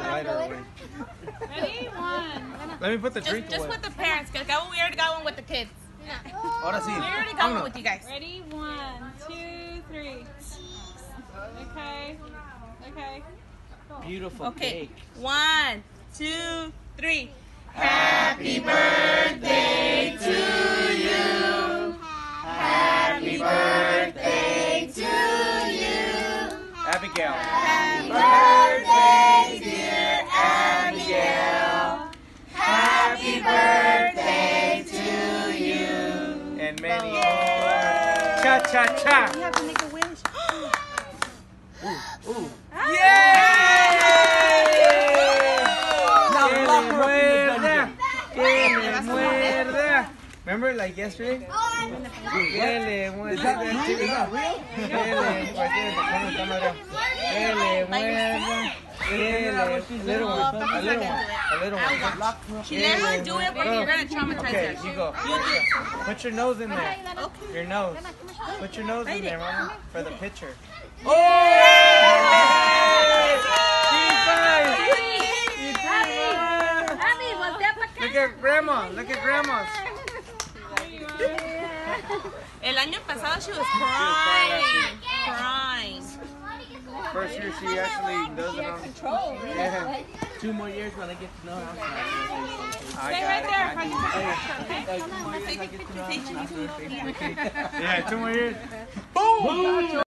lighter away. Ready? One. Let me put the drink Just away. with the parents, because we already got one with the kids. Ahora sí. We already got one with you guys. Ready? 1, 2, 3. Okay. Okay. Beautiful Okay. cake. 1, 2, 3. Happy birthday to you. Happy birthday to you. Abigail. Happy birthday, dear Abigail. Happy birthday to you. And many more. Cha cha cha. You have to make a wish. Ooh. Remember like yesterday? Que le muerda. She let her do it, but you're going to traumatize Okay, her. you go. Put your nose in there. Okay. Your nose. Put your nose in there, Mama, for the picture. Oh! Look at Grandma. Look at Grandma's. El año pasado she was crying. Crying. First year she actually does it on control. Yeah. 2 more years when I get to know how. Stay right there. Like 2 more years I get to know how. Yeah, 2 more years. Boom!